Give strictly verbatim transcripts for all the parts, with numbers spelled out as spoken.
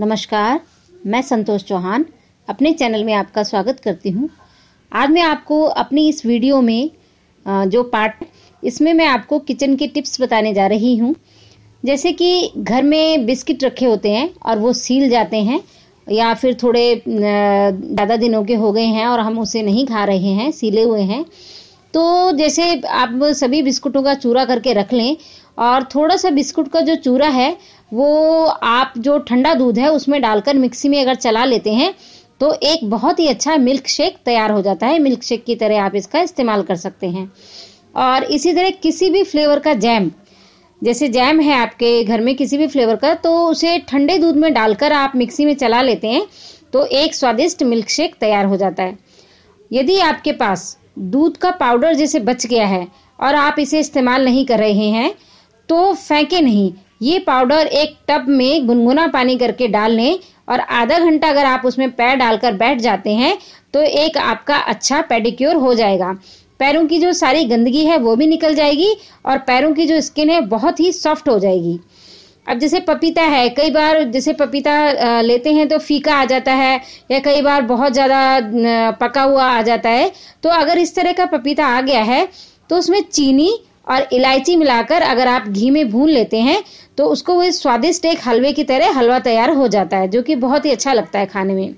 नमस्कार, मैं संतोष चौहान अपने चैनल में आपका स्वागत करती हूँ। आज मैं आपको अपनी इस वीडियो में जो पार्ट इसमें मैं आपको किचन के टिप्स बताने जा रही हूँ। जैसे कि घर में बिस्किट रखे होते हैं और वो सील जाते हैं या फिर थोड़े ज़्यादा दिनों के हो गए हैं और हम उसे नहीं खा रहे हैं, सीले हुए हैं, तो जैसे आप सभी बिस्कुटों का चूरा करके रख लें और थोड़ा सा बिस्कुट का जो चूरा है वो आप जो ठंडा दूध है उसमें डालकर मिक्सी में अगर चला लेते हैं तो एक बहुत ही अच्छा मिल्क शेक तैयार हो जाता है। मिल्क शेक की तरह आप इसका इस्तेमाल कर सकते हैं। और इसी तरह किसी भी फ्लेवर का जैम, जैसे जैम है आपके घर में किसी भी फ्लेवर का, तो उसे ठंडे दूध में डालकर आप मिक्सी में चला लेते हैं तो एक स्वादिष्ट मिल्क शेक तैयार हो जाता है। यदि आपके पास दूध का पाउडर जैसे बच गया है और आप इसे इस्तेमाल नहीं कर रहे हैं तो फेंके नहीं, ये पाउडर एक टब में गुनगुना पानी करके डाल लें और आधा घंटा अगर आप उसमें पैर डालकर बैठ जाते हैं तो एक आपका अच्छा पेडिक्योर हो जाएगा। पैरों की जो सारी गंदगी है वो भी निकल जाएगी और पैरों की जो स्किन है बहुत ही सॉफ्ट हो जाएगी। अब जैसे पपीता है, कई बार जैसे पपीता लेते हैं तो फीका आ जाता है या कई बार बहुत ज़्यादा पका हुआ आ जाता है, तो अगर इस तरह का पपीता आ गया है तो उसमें चीनी और इलायची मिलाकर अगर आप घी में भून लेते हैं तो उसको वो स्वादिष्ट एक हलवे की तरह हलवा तैयार हो जाता है, जो कि बहुत ही अच्छा लगता है खाने में।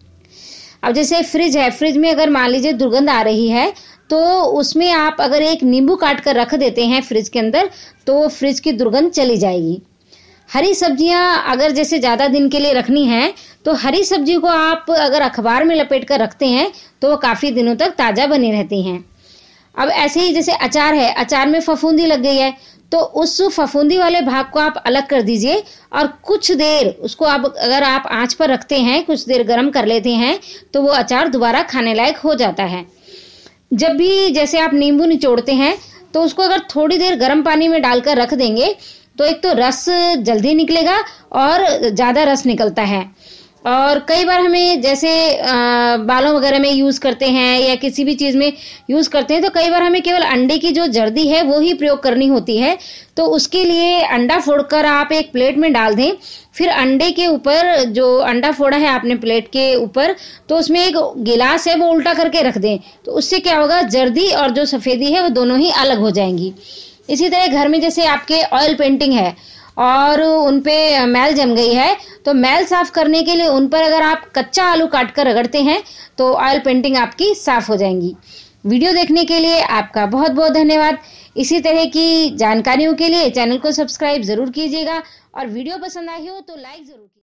अब जैसे फ्रिज है, फ्रिज में अगर मान लीजिए दुर्गंध आ रही है तो उसमें आप अगर एक नींबू काट कर रख देते हैं फ्रिज के अंदर तो फ्रिज की दुर्गंध चली जाएगी। हरी सब्जियां अगर जैसे ज़्यादा दिन के लिए रखनी है तो हरी सब्जी को आप अगर अखबार में लपेट कर रखते हैं तो वो काफ़ी दिनों तक ताज़ा बनी रहती हैं। अब ऐसे ही जैसे अचार है, अचार में फफूंदी लग गई है तो उस फफूंदी वाले भाग को आप अलग कर दीजिए और कुछ देर उसको आप अगर आप आंच पर रखते हैं, कुछ देर गर्म कर लेते हैं तो वो अचार दोबारा खाने लायक हो जाता है। जब भी जैसे आप नींबू निचोड़ते हैं तो उसको अगर थोड़ी देर गर्म पानी में डालकर रख देंगे तो एक तो रस जल्दी निकलेगा और ज़्यादा रस निकलता है। और कई बार हमें जैसे आ, बालों वगैरह में यूज़ करते हैं या किसी भी चीज़ में यूज़ करते हैं तो कई बार हमें केवल अंडे की जो जर्दी है वो ही प्रयोग करनी होती है। तो उसके लिए अंडा फोड़कर आप एक प्लेट में डाल दें, फिर अंडे के ऊपर जो अंडा फोड़ा है आपने प्लेट के ऊपर तो उसमें एक गिलास है वो उल्टा करके रख दें, तो उससे क्या होगा, जर्दी और जो सफ़ेदी है वो दोनों ही अलग हो जाएंगी। इसी तरह घर में जैसे आपके ऑयल पेंटिंग है और उन पे मैल जम गई है तो मैल साफ करने के लिए उन पर अगर आप कच्चा आलू काट कर रगड़ते हैं तो ऑयल पेंटिंग आपकी साफ हो जाएंगी। वीडियो देखने के लिए आपका बहुत बहुत धन्यवाद। इसी तरह की जानकारियों के लिए चैनल को सब्सक्राइब जरूर कीजिएगा और वीडियो पसंद आई हो तो लाइक जरूर कीजिएगा।